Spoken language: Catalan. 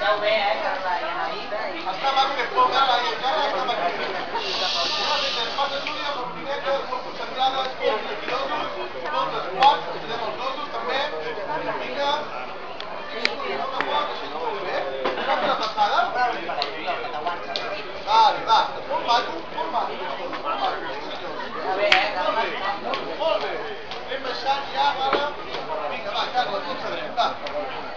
Vegeu bé, que la Yanavida i... Està más que poca, la Yanavida està más que poca. El pas de Júlia, Cortinetes, molt concentrades, tots els dosos, tots els quarts, tenim els dosos també. Vinga. Molt bé. Una altra passada. Vale, va. Un mato, un mato. Molt bé. Hem baixat ja, ara. Vinga, va, Carles, no sabem, va.